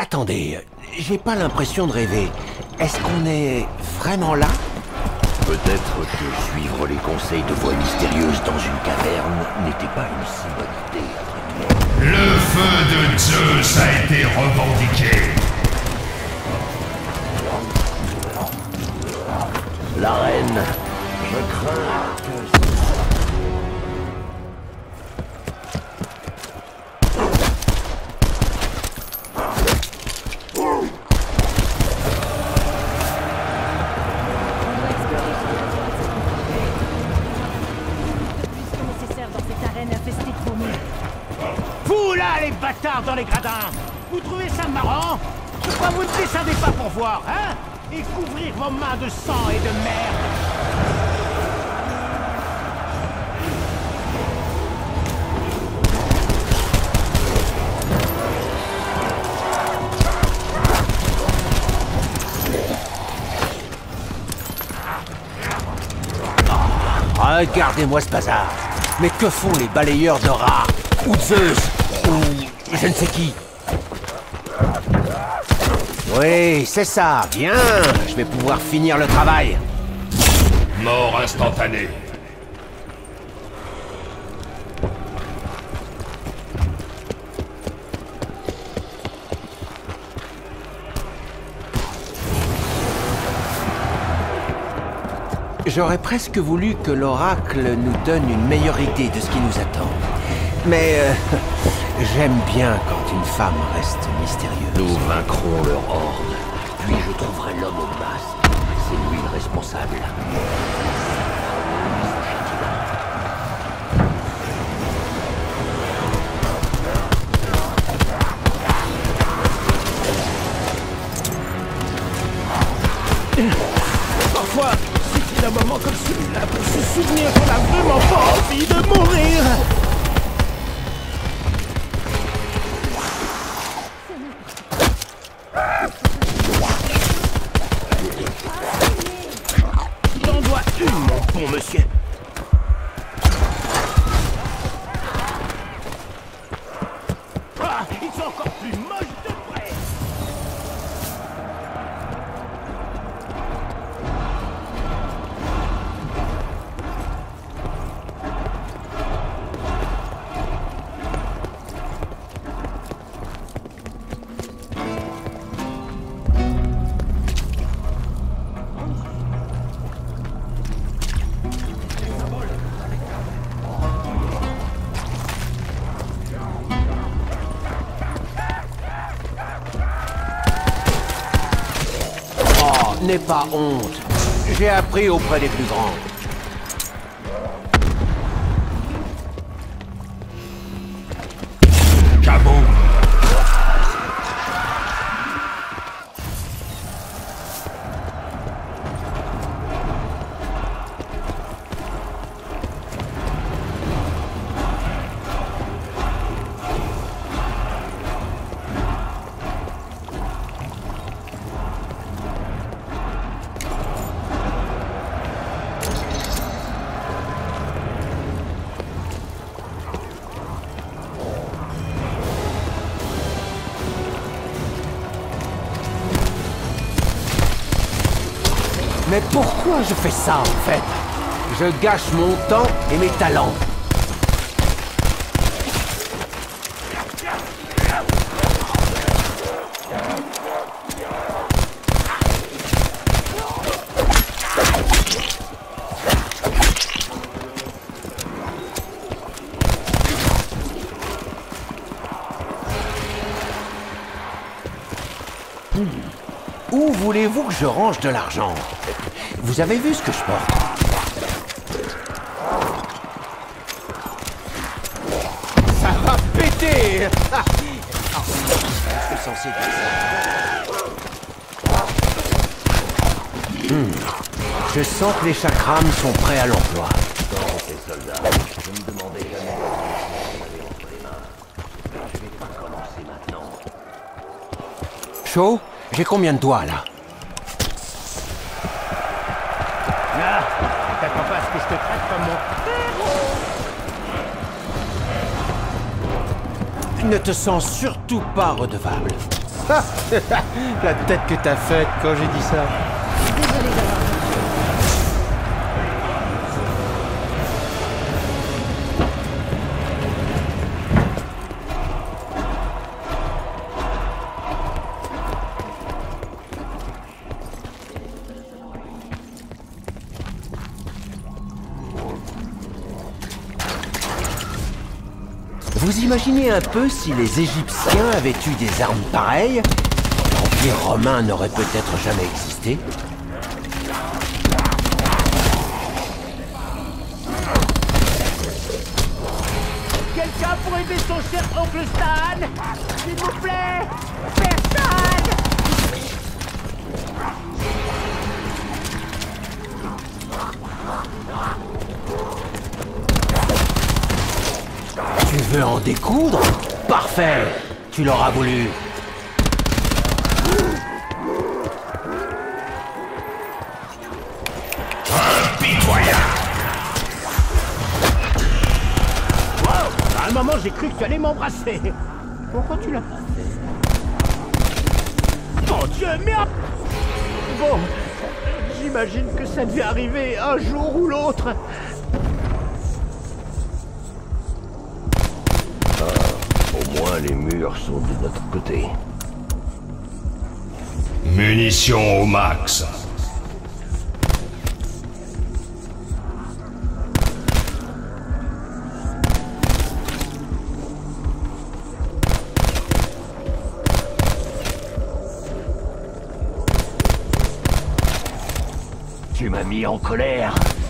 Attendez, j'ai pas l'impression de rêver. Est-ce qu'on est vraiment là? Peut-être que suivre les conseils de voix mystérieuses dans une caverne n'était pas une si bonne idée, après tout. Le feu de Zeus a été revendiqué. La reine, je crains que... Vous là, les bâtards dans les gradins! Vous trouvez ça marrant? Pourquoi vous ne descendez pas pour voir, hein? Et couvrir vos mains de sang et de merde! Regardez-moi ce bazar. Mais que font les balayeurs de rats? Ou Zeus? Ou je ne sais qui? Oui, c'est ça. Viens, je vais pouvoir finir le travail. Mort instantanée. J'aurais presque voulu que l'oracle nous donne une meilleure idée de ce qui nous attend. Mais j'aime bien quand une femme reste mystérieuse. Nous vaincrons leur horde, puis je trouverai l'homme au masque. C'est lui le responsable. Parfois, suffit d'un moment comme celui-là pour se souvenir qu'on a vraiment pas envie de mourir! J'en dois une, mon bon monsieur! Ah, ils sont encore plus moches de près! N'aie pas honte. J'ai appris auprès des plus grands. Kaboom! Mais pourquoi je fais ça, en fait? Je gâche mon temps et mes talents. Où voulez-vous que je range de l'argent? Vous avez vu ce que je porte? Ça va péter! Je suis censé dire ça. Je sens que les chakrams sont prêts à l'emploi. Dans ces soldats, je me demandais jamais ce qu'on avait entre les mains. Je vais pas commencer maintenant. Chaud? J'ai combien de doigts, là? Ah, t'attends pas à ce que je te traite comme mon... Ne te sens surtout pas redevable. La tête que t'as faite quand j'ai dit ça. Désolé d'avoir... Vous imaginez un peu si les Égyptiens avaient eu des armes pareilles? L'Empire romain n'aurait peut-être jamais existé. Quelqu'un pour aider son cher oncle Stan? S'il vous plaît? Personne! Tu veux en découdre? Parfait! Tu l'auras voulu. Impitoyable! Wow! À un moment, j'ai cru que tu allais m'embrasser. Pourquoi tu l'as pas fait? Mon Dieu, merde! Bon, j'imagine que ça devait arriver un jour ou l'autre. Au moins, les murs sont de notre côté. Munitions au max. Tu m'as mis en colère.